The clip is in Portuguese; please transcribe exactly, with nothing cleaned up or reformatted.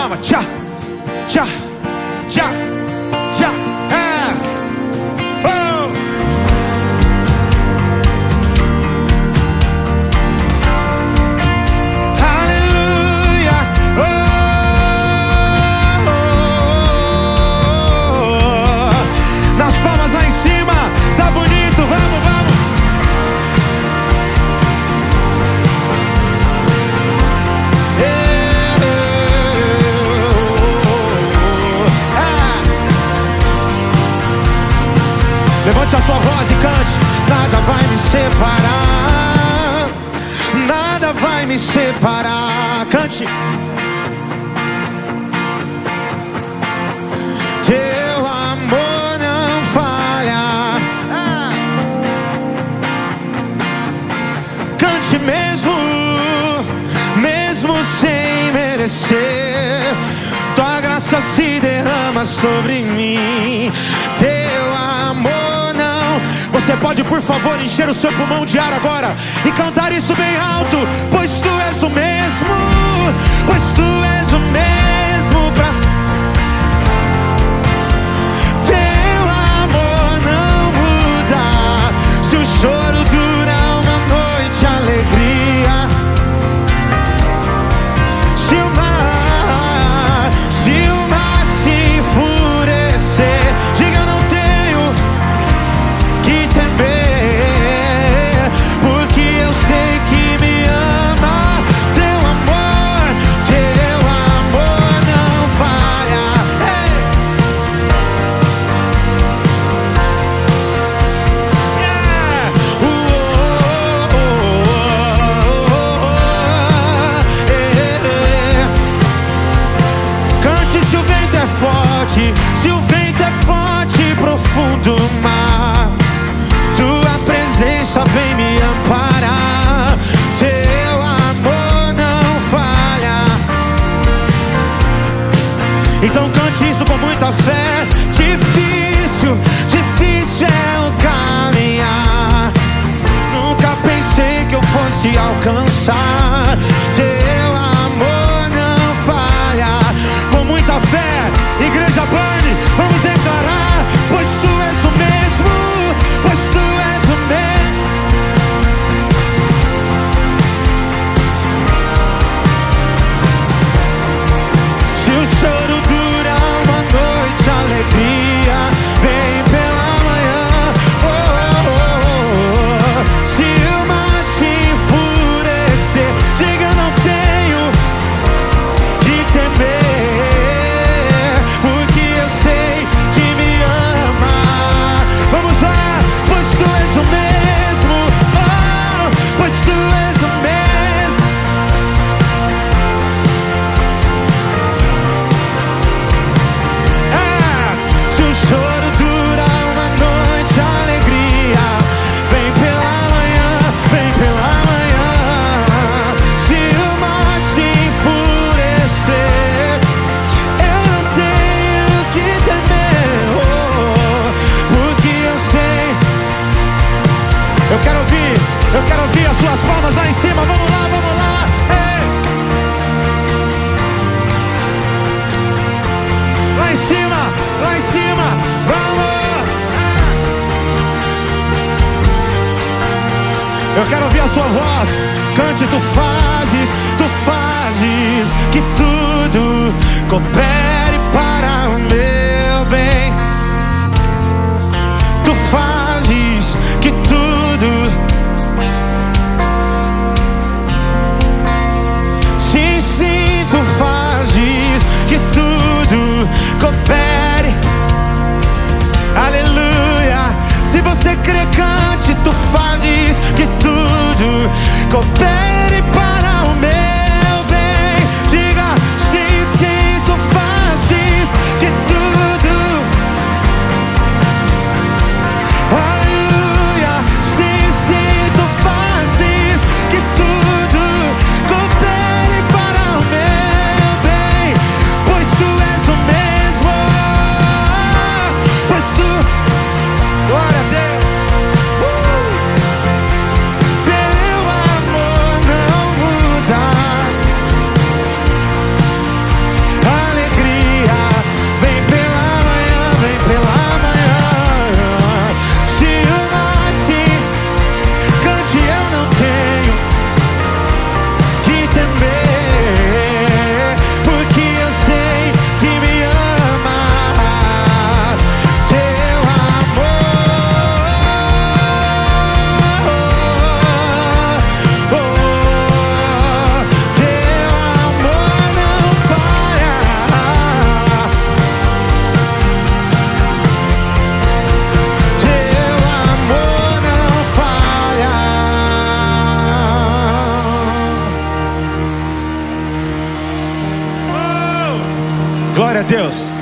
palma. Tchá, tchá, tchá, tchá. É. Oh. Aleluia. Oh, oh, oh. Nas palmas lá em cima. Tá bonito. Vamos, vamos. Levante a sua voz e cante. Nada vai me separar, nada vai me separar. Cante. Teu amor não falha. Ah. Cante mesmo, mesmo sem merecer. Tua graça se derrama sobre mim. Teu amor. Você pode, por favor, encher o seu pulmão de ar agora e cantar isso bem alto. Pois tu és o mesmo, pois tu és o mesmo pra... Teu amor não muda. Se o choro dura uma noite, alegria. Se o mar, se o mar se enfurecer, diga eu não tenho que temer, porque eu sei que me ama. Teu amor, teu amor não falha. Hey! Yeah! Uh, oh, oh, oh, oh, oh. Yeah. Cante se o vento é forte, se o vento é forte, profundo mar. Tua presença vem me amparar. Teu amor não falha. Então cante isso com muita fé. Difícil, difícil é o caminhar. Nunca pensei que eu fosse alcançar. Teu amor não falha. Com muita fé, igreja Burn, vamos declarar. Pois tu és o mesmo, pois tu és o mesmo. Se o choro dura uma noite, alegria vem pela manhã. Oh, oh, oh, oh. Se o mar se enfurecer, diga eu não tenho que temer, porque eu sei que me ama. Vamos lá, pois tu és o mesmo. Oh, pois tu és o mesmo. Ah, se o choro dura uma noite, alegria vem pela manhã, vem pela manhã. Se o mar se enfurecer, eu não tenho que temer, oh, porque eu sei. Eu quero ouvir, eu quero ouvir as suas palmas lá em cima. Vamos lá, vamos lá. Ei. Lá em cima, lá em cima. Vamos. Eu quero ouvir a sua voz. Cante, tu fazes, tu fazes que tudo coopere para o meu bem. Tu fazes que tudo, sim, sim, tu fazes que tudo coopere. Aleluia. Se você crê, cante, tu fazes que tudo coopere para o meu bem. Diga, sim, sim, tu fazes que tudo. Aleluia. Sim, sim, tu fazes que tudo coopere para o meu bem. Pois tu és o mesmo. Pois tu, glória a Deus. Uh! Teu amor Glória a Deus.